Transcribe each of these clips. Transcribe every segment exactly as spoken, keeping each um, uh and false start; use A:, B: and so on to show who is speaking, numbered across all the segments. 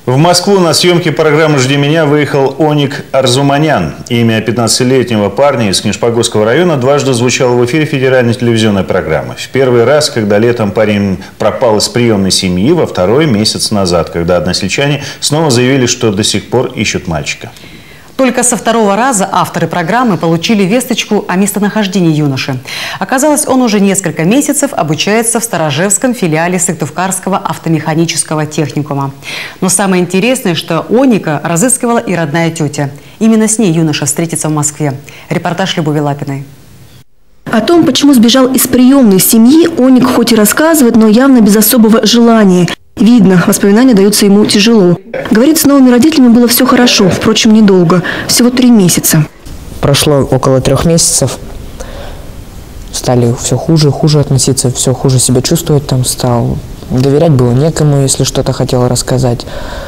A: В Москву на съемки программы «Жди меня» выехал Оник Арзуманян. Имя пятнадцатилетнего парня из Книжпогосского района дважды звучало в эфире федеральной телевизионной программы. В первый раз, когда летом парень пропал из приемной семьи, во второй месяц назад, когда односельчане снова заявили, что до сих пор ищут мальчика.
B: Только со второго раза авторы программы получили весточку о местонахождении юноши. Оказалось, он уже несколько месяцев обучается в Сторожевском филиале Сыктывкарского автомеханического техникума. Но самое интересное, что Оника разыскивала и родная тетя. Именно с ней юноша встретится в Москве. Репортаж Любови Лапиной.
C: О том, почему сбежал из приемной семьи, Оник хоть и рассказывает, но явно без особого желания. Видно, воспоминания даются ему тяжело. Говорит, с новыми родителями было все хорошо, впрочем, недолго. Всего три месяца.
D: Прошло около трех месяцев. Стали все хуже, хуже относиться, все хуже себя чувствовать там стал. Доверять было некому, если что-то хотел рассказать.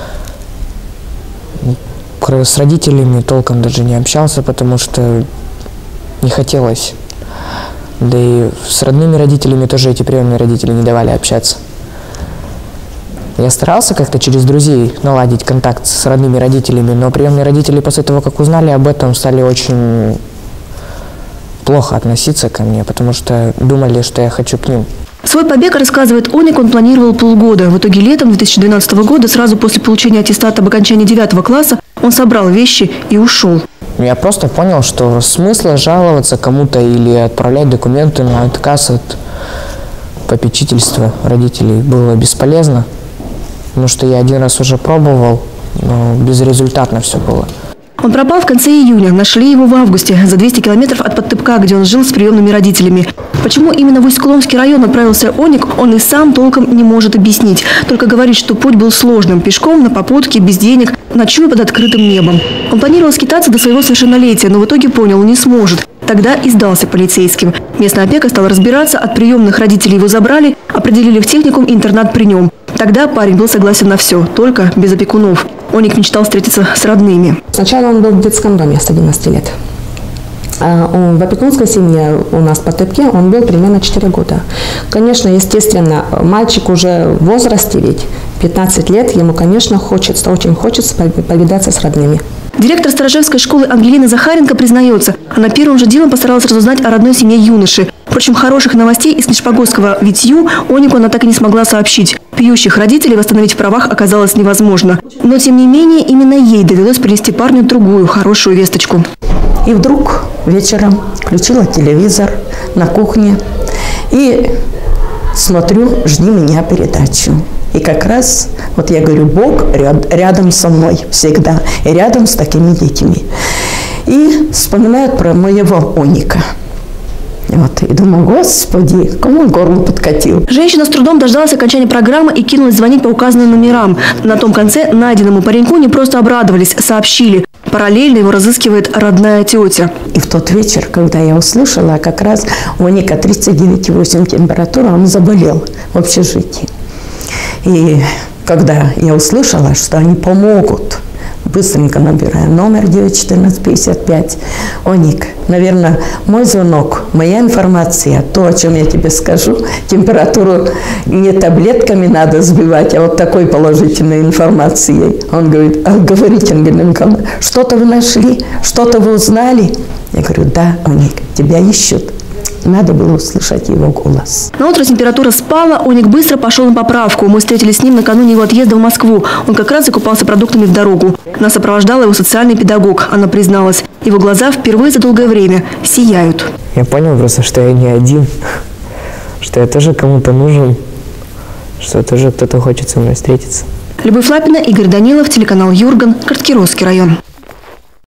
D: С родителями толком даже не общался, потому что не хотелось. Да и с родными родителями тоже эти приемные родители не давали общаться. Я старался как-то через друзей наладить контакт с родными родителями, но приемные родители после того, как узнали об этом, стали очень плохо относиться ко мне, потому что думали, что я хочу к ним.
C: Свой побег, рассказывает Оник, он планировал полгода. В итоге летом две тысячи двенадцатого года, сразу после получения аттестата об окончании девятого класса, он собрал вещи и ушел.
D: Я просто понял, что смысла жаловаться кому-то или отправлять документы на отказ от попечительства родителей было бесполезно. Потому что я один раз уже пробовал, но безрезультатно все было.
C: Он пропал в конце июня. Нашли его в августе, за двести километров от Подтыбка, где он жил с приемными родителями. Почему именно в Усть-Куломский район отправился Оник, он и сам толком не может объяснить. Только говорит, что путь был сложным. Пешком, на попутке, без денег, ночуя под открытым небом. Он планировал скитаться до своего совершеннолетия, но в итоге понял, не сможет. Тогда и сдался полицейским. Местная опека стала разбираться, от приемных родителей его забрали, определили в техникум и интернат при нем. Тогда парень был согласен на все, только без опекунов. Оник мечтал встретиться с родными.
E: Сначала он был в детском доме с одиннадцати лет. В опекунской семье у нас по Тыбке он был примерно четыре года. Конечно, естественно, мальчик уже в возрасте, ведь пятнадцать лет, ему, конечно, хочется, очень хочется повидаться с родными.
C: Директор Сторожевской школы Ангелина Захаренко признается, она первым же делом постаралась разузнать о родной семье юноши. Впрочем, хороших новостей из Книжпогосского Витью Онику она так и не смогла сообщить. Пьющих родителей восстановить в правах оказалось невозможно. Но, тем не менее, именно ей довелось принести парню другую хорошую весточку.
F: И вдруг вечером включила телевизор на кухне и смотрю «Жди меня» передачу. И как раз, вот я говорю, Бог ряд, рядом со мной всегда, и рядом с такими детьми. И вспоминают про моего Оника. Вот, и думаю, Господи, кому горло подкатил.
C: Женщина с трудом дождалась окончания программы и кинулась звонить по указанным номерам. На том конце найденному пареньку не просто обрадовались, сообщили. Параллельно его разыскивает родная тетя.
F: И в тот вечер, когда я услышала, как раз у Ника тридцать девять и восемь температура, он заболел в общежитии. И когда я услышала, что они помогут, быстренько набираю номер девять четырнадцать пятьдесят пять. Оник, наверное, мой звонок, моя информация, то, о чем я тебе скажу, температуру не таблетками надо сбивать, а вот такой положительной информацией. Он говорит, а говорите, Ангелина Николаевна, что-то вы нашли, что-то вы узнали? Я говорю, да, Оник, тебя ищут. Надо было услышать его голос.
C: На утро температура спала, Оник быстро пошел на поправку. Мы встретились с ним накануне его отъезда в Москву. Он как раз закупался продуктами в дорогу. Нас сопровождала его социальный педагог. Она призналась, его глаза впервые за долгое время сияют.
D: Я понял просто, что я не один, что я тоже кому-то нужен, что тоже кто-то хочет со мной встретиться.
C: Любовь Лапина, Игорь Данилов, телеканал Юрган, Карткировский район.